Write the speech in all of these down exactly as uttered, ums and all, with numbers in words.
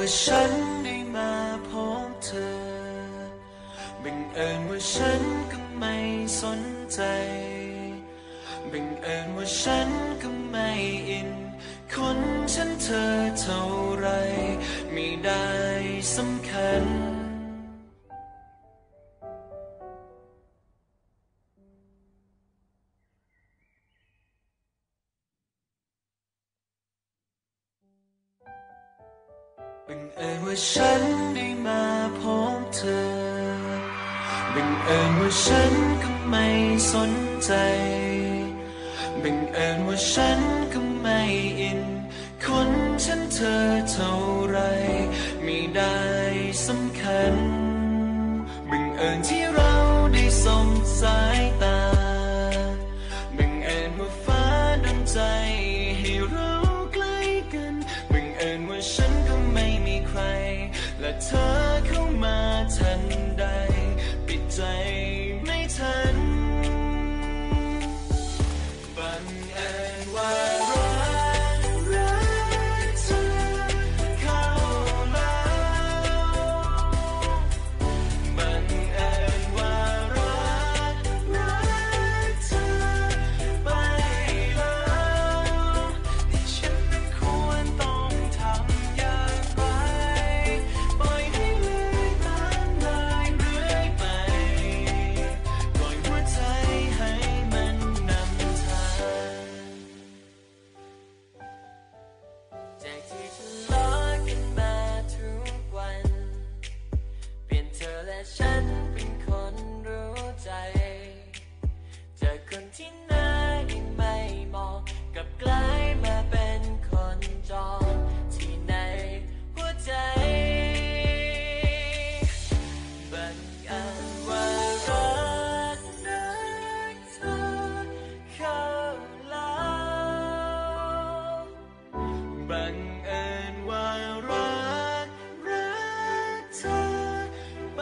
ว่าฉันได้มาพบเธอบังเอิญว่าฉันก็ไม่สนใจบังเอิญว่าฉันก็ไม่อินคนฉันเธอเท่าไรไม่ได้สำคัญบังเอิญว่าฉันได้มาพบเธอบังเอิญว่าฉันก็ไม่สนใจบังเอิญว่าฉันก็ไม่อินคนฉันเธอเท่าไรไม่ได้สำคัญบังเอิญที่เราได้สบสายตาบังเอิญว่าฟ้าดังใจให้เราใกล้กันบังเอิญว่าฉันก็ไม่มีใครและเธอเข้ามาทันใดปิดใจไม่ทันบังเอิญว่ารักรักเธอเข้าแล้วบังเอิญว่ารักรักเธอไปแล้วที่ฉันนั้นควรต้องทำอย่างไรปล่อยให้เลื่อยตามเลยเรื่อยไปปล่อยหัวใจให้มันนำทางจากที่ทะเลาะกันมาทุกวันเปลี่ยนเธอและฉันเป็นคนรู้ใจจากคนที่ไหนไม่มองกลับกลายมาเป็นคนจองที่ในหัวใจบังเอิญว่ารักรักเธอเข้าแล้วบังเอิญว่ารักรักเธอไป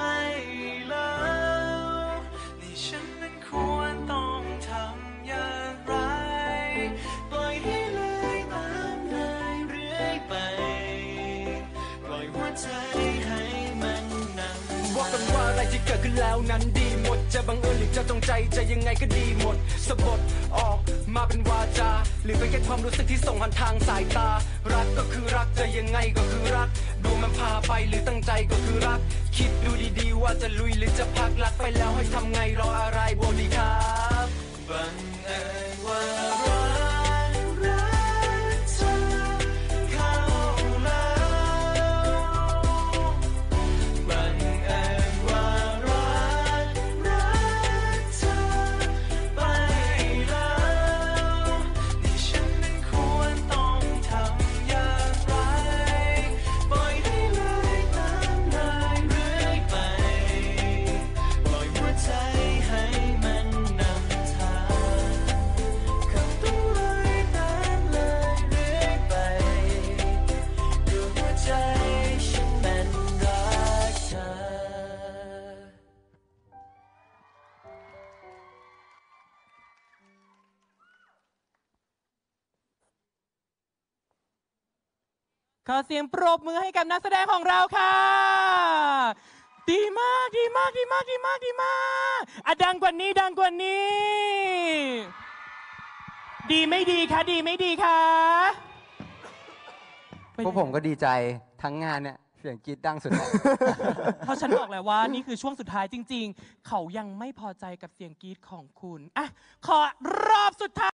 แล้วนี่ฉันนั้นควรต้องทำอย่างไรปล่อยให้เลยตามเลยเรื่อยไปปล่อยหัวใจให้มันนำว่ากันว่าอะไรที่เกิดขึ้นแล้วนั้นดีหมดจะบังเอิญหรือจะจงใจจะยังไงก็ดีหมดสะบดออกมาเป็นวาจาหรือเป็นแค่ความรู้สึกที่ส่งผ่านทางสายตารักก็คือรักจะยังไงก็คือรักดูมันพาไปหรือตั้งใจก็คือรักคิดดูดีๆว่าจะลุยหรือจะพักรักไปแล้วให้ทำไงรออะไรบอกดีครับบังเอิญว่ารักรักเธอเข้าแล้วบังเอิญว่ารักรักเธอไปแล้วนี่ฉันนั้นควรต้องทำอย่างไรปล่อยให้เลยตามเลยเรื่อยไปปล่อยหัวใจให้มันนำทางคงต้องเลยตามเลยเรื่อยไปดูหัวใจฉันมันรักเธอขอเสียงปรบมือให้กับนักแสดงของเราค่ะ ดีมากดีมากดีมากดีมากดีมากอ่ะดังกว่านี้ดังกว่านี้ ดีไม่ดีคะดีไม่ดีคะพวกผมก็ดีใจทั้งงานเนี่ยเสียงกรี๊ดดังสุดแล้วเพราะฉันบอกแล้วว่านี่คือช่วงสุดท้ายจริงๆ เขายังไม่พอใจกับเสียงกรี๊ดของคุณอ่ะขอรอบสุดท้าย